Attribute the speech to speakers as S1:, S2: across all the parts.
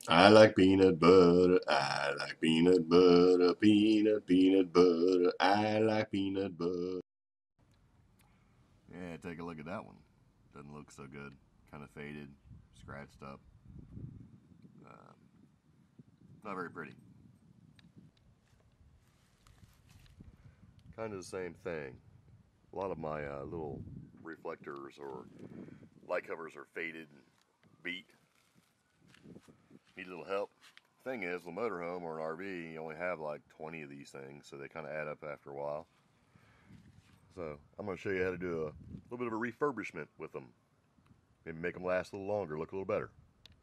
S1: I like peanut butter. I like peanut butter. Peanut butter. I like peanut butter. Yeah, take a look at that one. Doesn't look so good. Kind of faded, scratched up. Not very pretty. Kind of the same thing. A lot of my little reflectors or light covers are faded and beat. Need a little help. Thing is, the motorhome or an RV, you only have like 20 of these things, so they kind of add up after a while. So I'm going to show you how to do a little bit of a refurbishment with them. Maybe make them last a little longer, look a little better.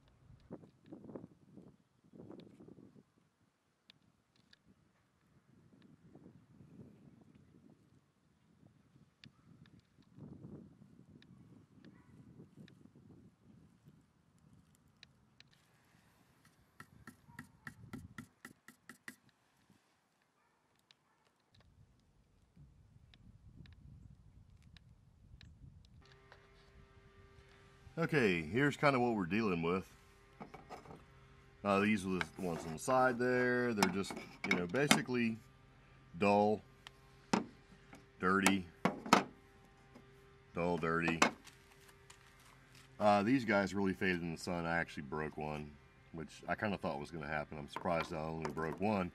S1: Okay, here's kind of what we're dealing with. These are the ones on the side there. They're just, you know, basically dull, dirty, dull, dirty. These guys really faded in the sun. I actually broke one, which I kind of thought was going to happen. I'm surprised I only broke one.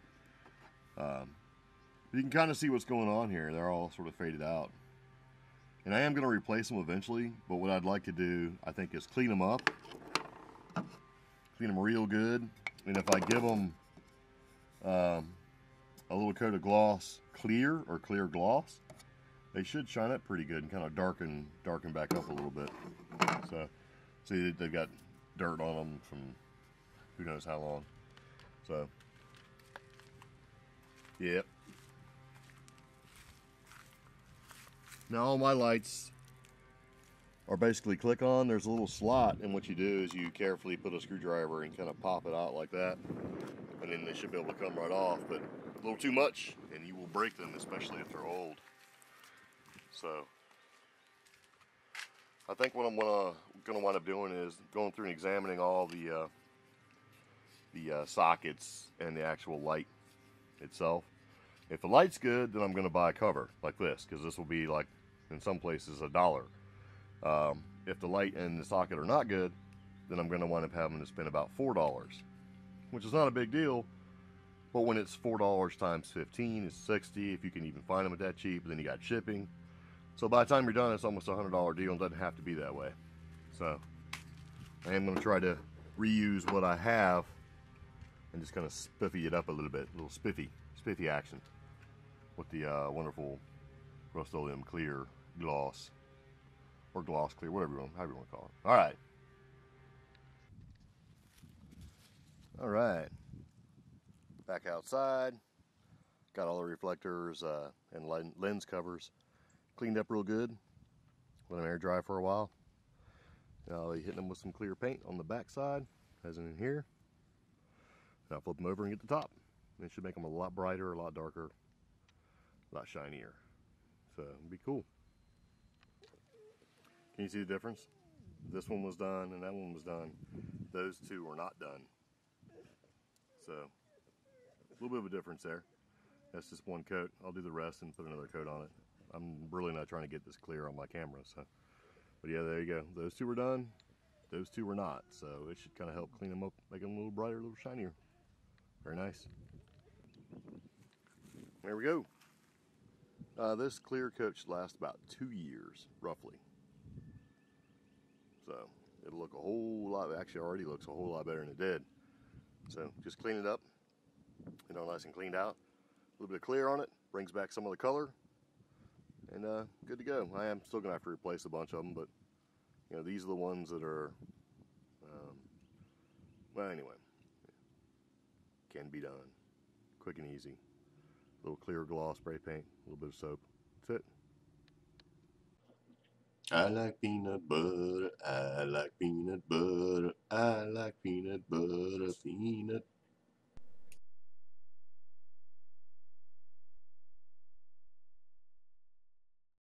S1: You can kind of see what's going on here. They're all sort of faded out. And I am going to replace them eventually, but what I'd like to do, I think, is clean them up. Clean them real good. And if I give them a little coat of gloss clear or clear gloss, they should shine up pretty good and kind of darken back up a little bit. So, see, they've got dirt on them from who knows how long. So, yep. Now all my lights are basically click on. There's a little slot, and what you do is you carefully put a screwdriver and kind of pop it out like that, and then they should be able to come right off. But a little too much, and you will break them, especially if they're old. So I think what I'm gonna wind up doing is going through and examining all the sockets and the actual light itself. If the light's good, then I'm gonna buy a cover like this, because this will be like in some places $1. If the light and the socket are not good, then I'm gonna wind up having to spend about $4, which is not a big deal. But when it's $4 times 15, it's 60. If you can even find them at that cheap, then you got shipping. So by the time you're done, it's almost a $100 deal, and it doesn't have to be that way. So I am going to try to reuse what I have and just kind of spiffy it up a little bit, a little spiffy action with the wonderful Rust-Oleum clear gloss, or gloss clear, whatever you want, however you want to call it. All right. Back outside. Got all the reflectors and lens covers cleaned up real good. Let them air dry for a while. Now I'll be hitting them with some clear paint on the back side, as in here. Now I'll flip them over and get the top. It should make them a lot brighter, a lot darker, a lot shinier. So it'll be cool. Can you see the difference? This one was done and that one was done. Those two were not done. So a little bit of a difference there. That's just one coat. I'll do the rest and put another coat on it. I'm really not trying to get this clear on my camera, so. But yeah, there you go. Those two were done. Those two were not. So it should kind of help clean them up, make them a little brighter, a little shinier. Very nice. There we go. This clear coat should last about 2 years, roughly. So it'll look a whole lot, actually already looks a whole lot better than it did. So just clean it up, you know, nice and cleaned out. A little bit of clear on it, brings back some of the color, and good to go. I am still gonna have to replace a bunch of them, but you know, these are the ones that are, well, anyway, can be done, quick and easy. A little clear gloss spray paint, a little bit of soap. That's it. I like peanut butter. I like peanut butter. I like peanut butter. Peanut